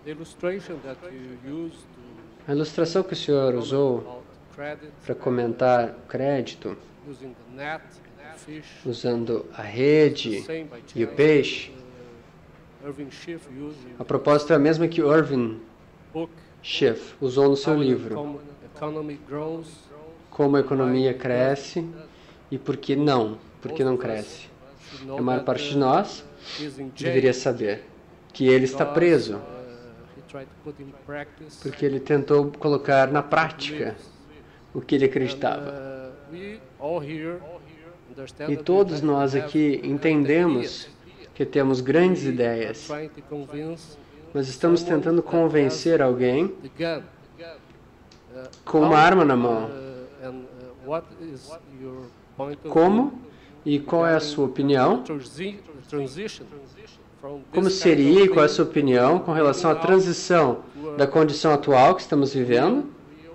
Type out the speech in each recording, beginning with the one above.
A ilustração que o senhor usou para comentar o crédito, usando a rede e o peixe, a proposta é a mesma que Irving Schiff usou no seu livro. Como a economia cresce e por que não? Por que não cresce? A maior parte de nós deveria saber que ele está preso, porque ele tentou colocar na prática o que ele acreditava. E todos nós aqui entendemos que temos grandes ideias, mas estamos tentando convencer alguém com uma arma na mão. Como e qual é a sua opinião? Como seria e qual é a sua opinião com relação à transição da condição atual que estamos vivendo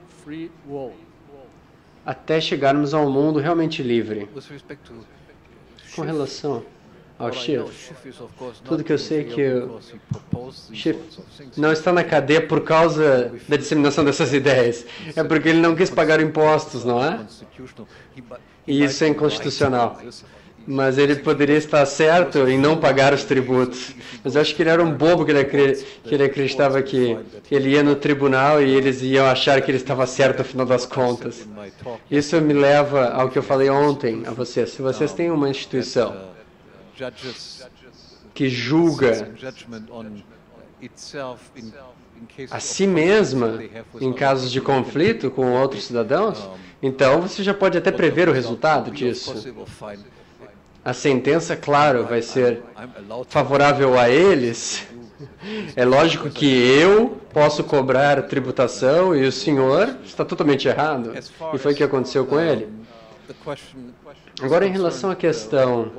até chegarmos a um mundo realmente livre? Com relação ao Schiff, tudo que eu sei é que o Schiff não está na cadeia por causa da disseminação dessas ideias. É porque ele não quis pagar impostos, não é? E isso é inconstitucional. Mas ele poderia estar certo em não pagar os tributos. Mas eu acho que ele era um bobo que ele acreditava que ele ia no tribunal e eles iam achar que ele estava certo no final das contas. Isso me leva ao que eu falei ontem a vocês. Se vocês têm uma instituição que julga a si mesma em casos de conflito com outros cidadãos, então você já pode até prever o resultado disso. A sentença, claro, vai ser favorável a eles. É lógico que eu posso cobrar tributação e o senhor está totalmente errado. E foi o que aconteceu com ele. Agora, em relação à questão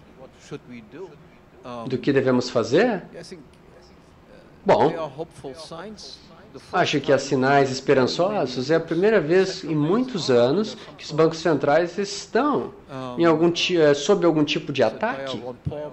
do que devemos fazer, bom, acho que há sinais esperançosos. É a primeira vez em muitos anos que os bancos centrais estão sob algum tipo de ataque.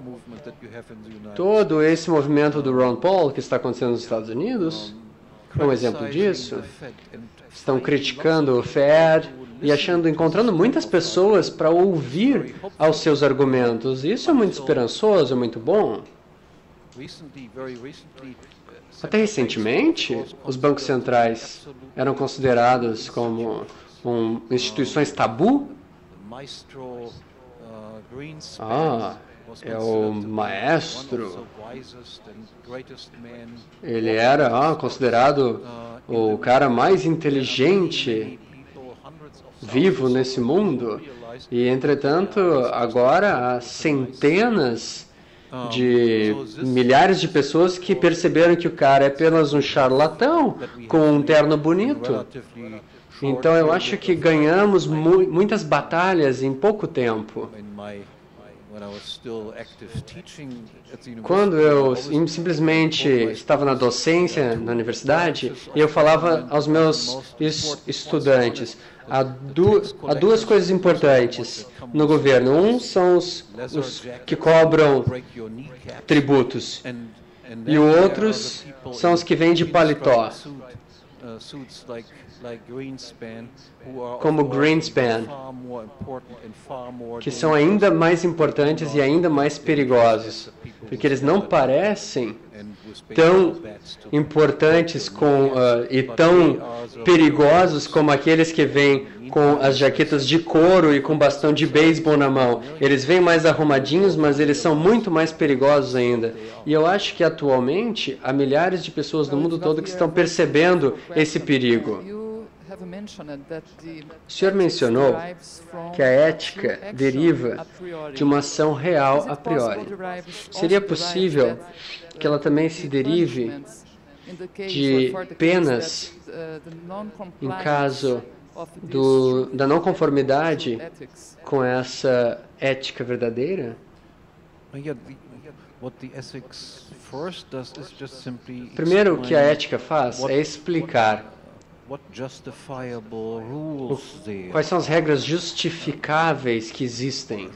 Todo esse movimento do Ron Paul que está acontecendo nos Estados Unidos é um exemplo disso. Estão criticando o Fed e encontrando muitas pessoas para ouvir aos seus argumentos. Isso é muito esperançoso, é muito bom. Até recentemente, os bancos centrais eram considerados como instituições tabu. É o maestro. Ele era considerado o cara mais inteligente vivo nesse mundo. E, entretanto, agora há centenas de milhares de pessoas que perceberam que o cara é apenas um charlatão com um terno bonito. Então eu acho que ganhamos muitas batalhas em pouco tempo. Quando eu simplesmente estava na docência na universidade, e eu falava aos meus estudantes, há duas coisas importantes no governo. Um são os que cobram tributos, e outros são os que vêm de paletó, como Greenspan, que são ainda mais importantes e ainda mais perigosos, porque eles não parecem tão importantes e tão perigosos como aqueles que vêm com as jaquetas de couro e com bastão de beisebol na mão. Eles vêm mais arrumadinhos, mas eles são muito mais perigosos ainda. E eu acho que atualmente há milhares de pessoas no mundo todo que estão percebendo esse perigo. O senhor mencionou que a ética deriva de uma ação real a priori. Seria possível que ela também se derive de penas em caso da não conformidade com essa ética verdadeira? Primeiro, o que a ética faz é explicar quais são as regras justificáveis que existem.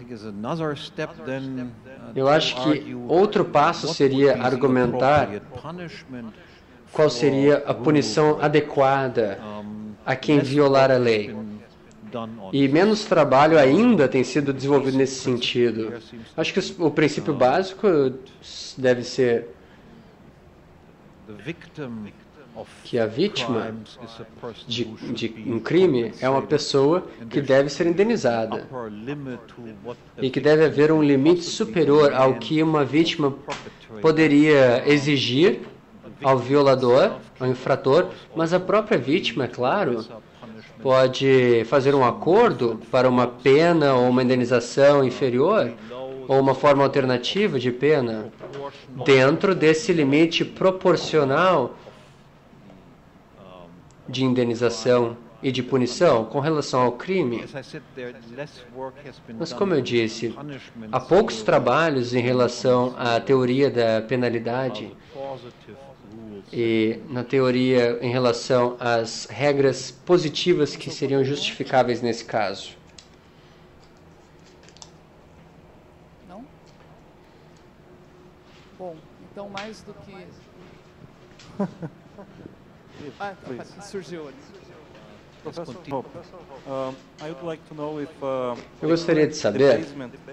Eu acho que outro passo seria argumentar qual seria a punição adequada a quem violar a lei. E menos trabalho ainda tem sido desenvolvido nesse sentido. Acho que o princípio básico deve ser que a vítima de um crime é uma pessoa que deve ser indenizada e que deve haver um limite superior ao que uma vítima poderia exigir ao violador, ao infrator, mas a própria vítima, é claro, pode fazer um acordo para uma pena ou uma indenização inferior ou uma forma alternativa de pena dentro desse limite proporcional de indenização e de punição com relação ao crime. Mas, como eu disse, há poucos trabalhos em relação à teoria da penalidade e na teoria em relação às regras positivas que seriam justificáveis nesse caso. Não? Bom, então mais do que... surgiu ali. Eu gostaria de saber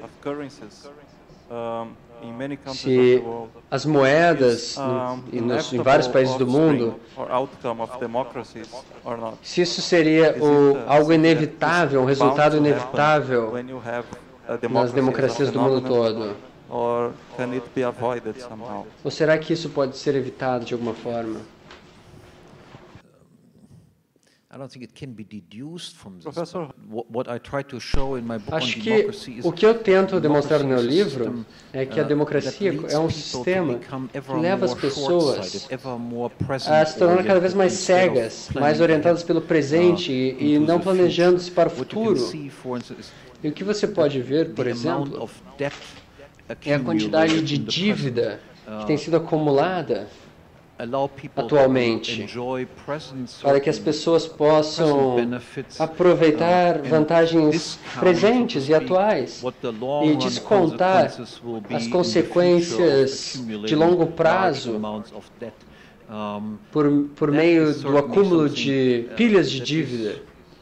se as moedas em vários países do mundo, se isso seria algo inevitável, um resultado inevitável nas democracias do mundo todo. Ou será que isso pode ser evitado de alguma forma? Acho que o que eu tento demonstrar no meu livro é que a democracia é um sistema que leva as pessoas a se tornar cada vez mais cegas, mais orientadas pelo presente e não planejando-se para o futuro. E o que você pode ver, por exemplo, é a quantidade de dívida que tem sido acumulada atualmente, para que as pessoas possam aproveitar vantagens presentes e atuais e descontar as consequências de longo prazo por meio do acúmulo de pilhas de dívida.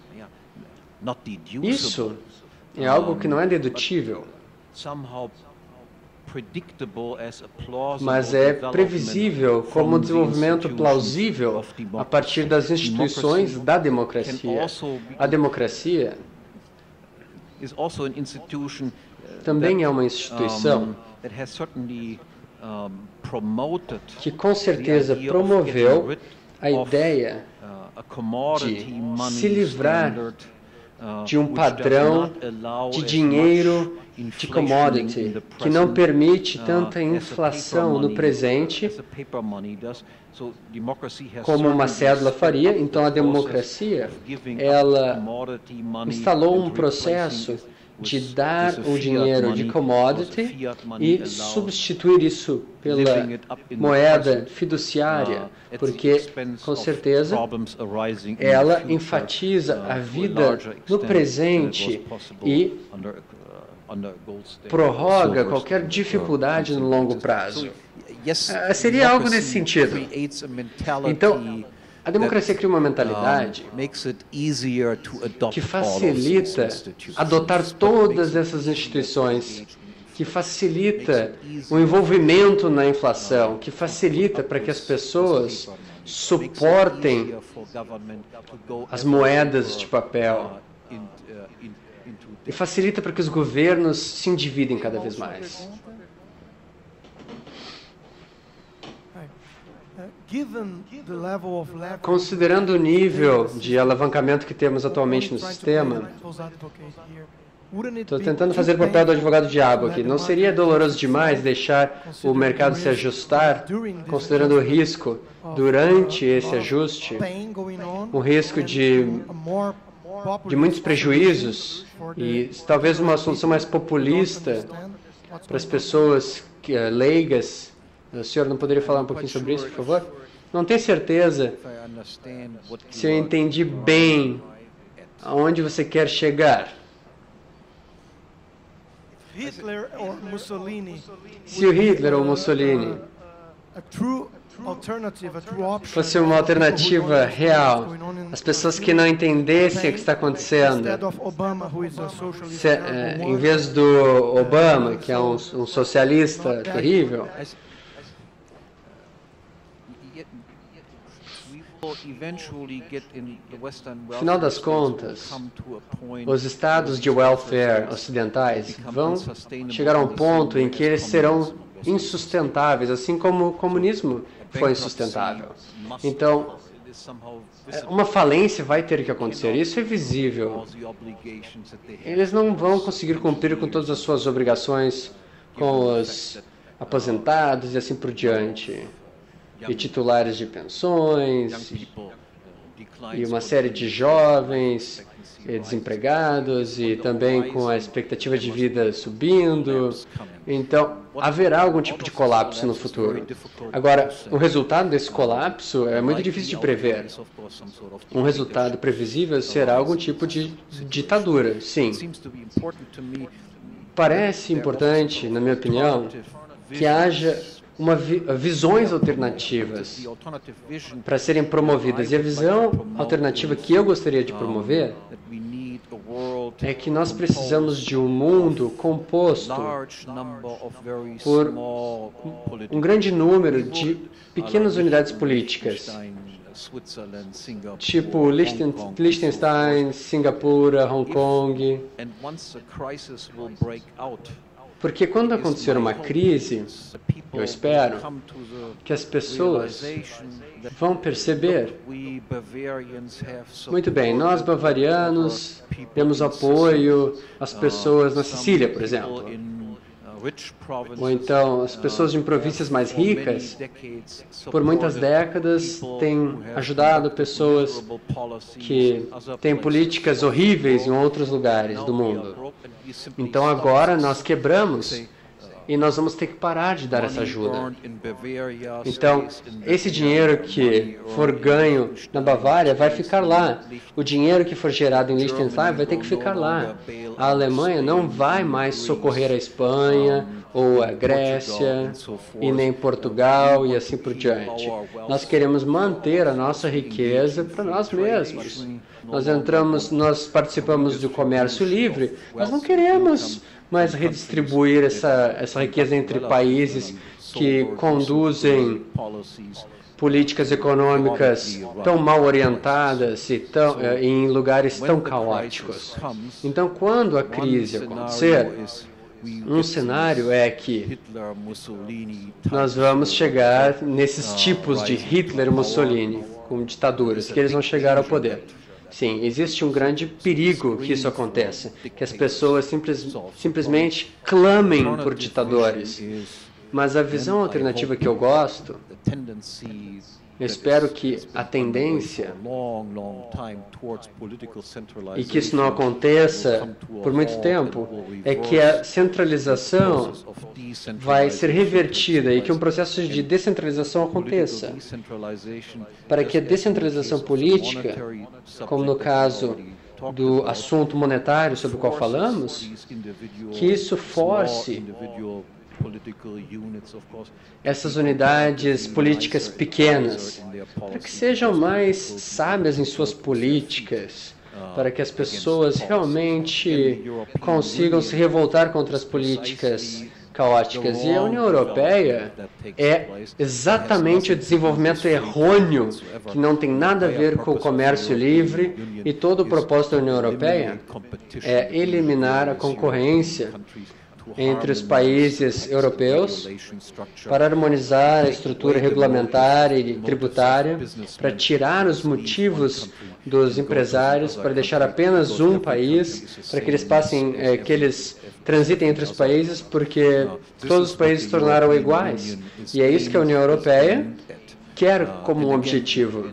Isso é algo que não é dedutível, mas é previsível como um desenvolvimento plausível a partir das instituições da democracia. A democracia também é uma instituição que com certeza promoveu a ideia de se livrar de um padrão de dinheiro de commodity, que não permite tanta inflação no presente como uma cédula faria. Então, a democracia, ela instalou um processo de dar o dinheiro de commodity e substituir isso pela moeda fiduciária, porque, com certeza, ela enfatiza a vida no presente e prorroga qualquer dificuldade no longo prazo. Seria algo nesse sentido. Então, a democracia cria uma mentalidade que facilita adotar todas essas instituições, que facilita o envolvimento na inflação, que facilita para que as pessoas suportem as moedas de papel e facilita para que os governos se endividem cada vez mais. Considerando o nível de alavancamento que temos atualmente no sistema, estou tentando fazer o papel do advogado-diabo aqui. Não seria doloroso demais deixar o mercado se ajustar, considerando o risco durante esse ajuste, o risco de muitos prejuízos e talvez uma solução mais populista para as pessoas leigas? O senhor não poderia falar um pouquinho sobre isso, por favor? Não tenho certeza se eu entendi bem aonde você quer chegar. Se o Hitler ou Mussolini fosse uma alternativa real, as pessoas que não entendessem o que está acontecendo, em vez do Obama, que é um socialista terrível, no final das contas, os estados de welfare ocidentais vão chegar a um ponto em que eles serão insustentáveis, assim como o comunismo foi insustentável. Então, uma falência vai ter que acontecer, isso é visível. Eles não vão conseguir cumprir com todas as suas obrigações com os aposentados e assim por diante, e titulares de pensões, e uma série de jovens desempregados, e também com a expectativa de vida subindo. Então, haverá algum tipo de colapso no futuro. Agora, o resultado desse colapso é muito difícil de prever. Um resultado previsível será algum tipo de ditadura, sim. Parece importante, na minha opinião, que haja visões alternativas para serem promovidas. E a visão alternativa que eu gostaria de promover é que nós precisamos de um mundo composto por um grande número de pequenas unidades políticas, tipo Liechtenstein, Singapura, Hong Kong. Porque quando acontecer uma crise, eu espero que as pessoas vão perceber, muito bem, nós bavarianos temos apoio às pessoas na Sicília, por exemplo. Ou então, as pessoas em províncias mais ricas, por muitas décadas, têm ajudado pessoas que têm políticas horríveis em outros lugares do mundo. Então, agora nós quebramos e nós vamos ter que parar de dar essa ajuda. Então, esse dinheiro que for ganho na Bavária vai ficar lá. O dinheiro que for gerado em Liechtenstein vai ter que ficar lá. A Alemanha não vai mais socorrer a Espanha ou a Grécia e nem Portugal e assim por diante. Nós queremos manter a nossa riqueza para nós mesmos. Nós participamos do comércio livre, mas não queremos mais redistribuir essa riqueza entre países que conduzem políticas econômicas tão mal orientadas e em lugares tão caóticos. Então, quando a crise acontecer, um cenário é que nós vamos chegar nesses tipos de Hitler e Mussolini, como ditaduras, que eles vão chegar ao poder. Sim, existe um grande perigo que isso aconteça, que as pessoas simplesmente clamem por ditadores. Mas a visão alternativa que eu gosto, eu espero que a tendência, e que isso não aconteça por muito tempo, é que a centralização vai ser revertida e que um processo de descentralização aconteça. Para que a descentralização política, como no caso do assunto monetário sobre o qual falamos, que isso force essas unidades políticas pequenas, para que sejam mais sábias em suas políticas, para que as pessoas realmente consigam se revoltar contra as políticas caóticas. E a União Europeia é exatamente o desenvolvimento errôneo, que não tem nada a ver com o comércio livre, e todo o propósito da União Europeia é eliminar a concorrência entre os países europeus para harmonizar a estrutura regulamentar e tributária, para tirar os motivos dos empresários, para deixar apenas um país, para que eles que eles transitem entre os países, porque todos os países se tornaram iguais. E é isso que a União Europeia quer como um objetivo.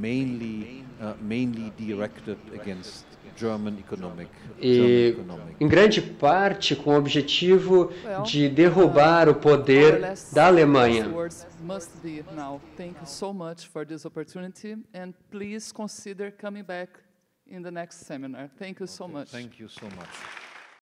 E, em grande parte, com o objetivo de derrubar o poder da Alemanha. Thank you so much for this opportunity, and please consider coming back in the next seminar. Thank you so much. Thank you so much.